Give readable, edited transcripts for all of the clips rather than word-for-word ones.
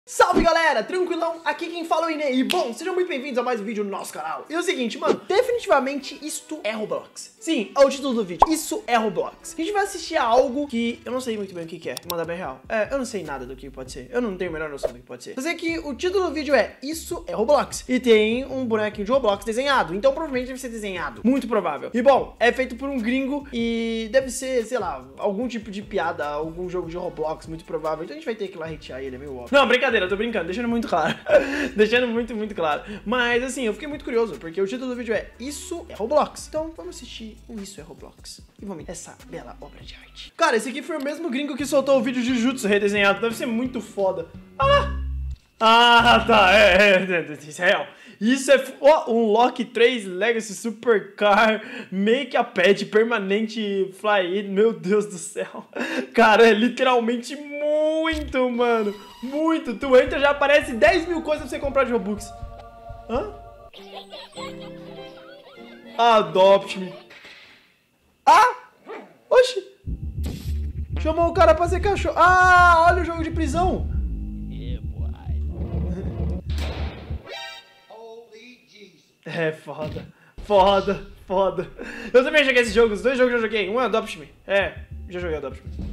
Salve galera, tranquilão? Aqui quem fala é o Inê. E bom, sejam muito bem-vindos a mais um vídeo no nosso canal. E é o seguinte, mano, definitivamente isto é Roblox. Sim, é o título do vídeo, isso é Roblox. A gente vai assistir a algo que eu não sei muito bem o que é, vou mandar bem real. Eu não sei nada do que pode ser, eu não tenho a menor noção do que pode ser. Mas é que o título do vídeo é Isso é Roblox. E tem um bonequinho de Roblox desenhado, então provavelmente deve ser desenhado, muito provável. E bom, é feito por um gringo e deve ser, sei lá, algum tipo de piada, algum jogo de Roblox, muito provável. Então a gente vai ter que ir lá hatear ele, é meio óbvio. Não, brincadeira, eu tô brincando, deixando muito claro. Deixando muito claro. Mas assim, eu fiquei muito curioso, porque o título do vídeo é Isso é Roblox. Então vamos assistir o Isso é Roblox. E vamos ver essa bela obra de arte. Cara, esse aqui foi o mesmo gringo que soltou o vídeo de Jujutsu redesenhado. Deve ser muito foda. Tá, isso é real. Isso é Unlock 3 Legacy Supercar Make a Pet Permanente Fly. Meu Deus do céu. Cara, é literalmente muito, mano. Muito. Tu entra já aparece 10 mil coisas pra você comprar de Robux. Hã? Adopt Me. Oxi. Chamou o cara pra ser cachorro. Olha o jogo de prisão. É foda. Eu também joguei esse jogo, os dois jogos que eu joguei. Um é Adopt Me. Já joguei Adopt Me.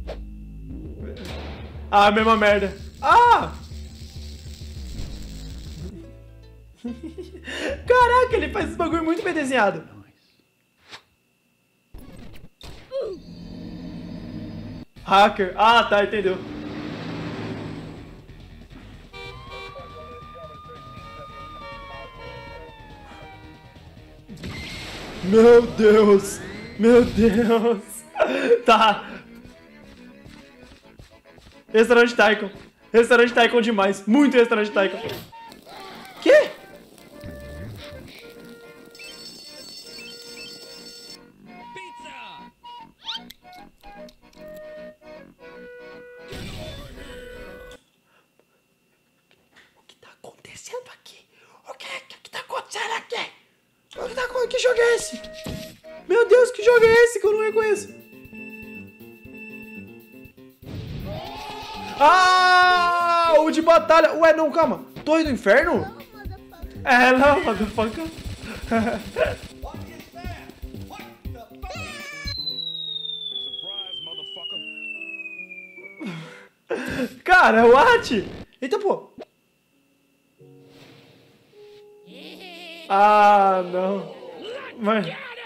Mesma merda. Caraca, ele faz esse bagulho muito bem desenhado. Hacker. Tá, entendeu. Meu Deus. Tá. Restaurante Tycoon demais. Muito Restaurante Tycoon. Quê? O que tá acontecendo aqui? O que tá acontecendo aqui? Que jogo é esse? Meu Deus, que jogo é esse que eu não reconheço? O de batalha. Ué, não, calma. Torre do Inferno? Não, motherfucker. Cara, what? Eita, pô. Não. Mas...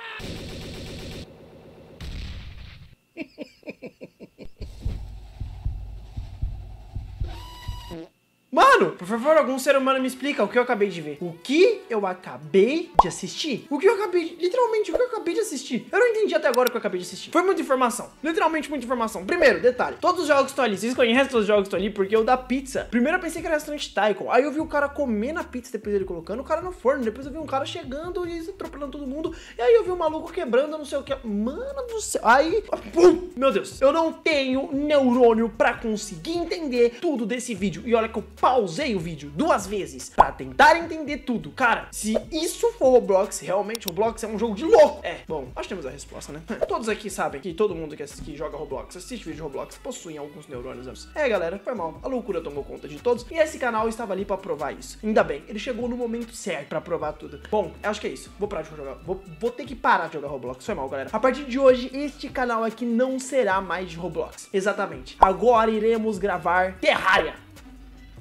Mano, por favor, algum ser humano me explica o que eu acabei de ver. O que eu acabei de assistir? Literalmente, o que eu acabei de assistir? Eu não entendi até agora o que eu acabei de assistir. Foi muita informação. Literalmente muita informação. Primeiro, detalhe. Todos os jogos estão ali. Vocês conhecem todos os jogos que estão ali porque o da pizza. Primeiro eu pensei que era Restaurante Tycoon. Aí eu vi o cara comendo a pizza depois dele colocando o cara no forno. Depois eu vi um cara chegando e atropelando todo mundo. E aí eu vi um maluco quebrando não sei o que. Mano do céu. Aí, pum. Meu Deus. Eu não tenho neurônio pra conseguir entender tudo desse vídeo. E olha que eu pausei o vídeo 2 vezes pra tentar entender tudo. Cara, se isso for Roblox, realmente Roblox é um jogo de louco. Bom, nós temos a resposta, né? Todos aqui sabem que todo mundo que joga Roblox, assiste vídeo de Roblox, possuem alguns neurônios. Galera, foi mal. A loucura tomou conta de todos e esse canal estava ali pra provar isso. Ainda bem, ele chegou no momento certo pra provar tudo. Bom, acho que é isso. Vou parar de jogar. Vou ter que parar de jogar Roblox. Foi mal, galera. A partir de hoje, este canal aqui não será mais de Roblox. Exatamente. Agora iremos gravar Terraria.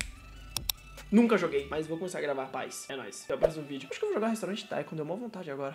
Nunca joguei, mas vou começar a gravar, paz. É nóis. Até o próximo vídeo. Acho que eu vou jogar Restaurante Tycoon, deu uma vontade agora.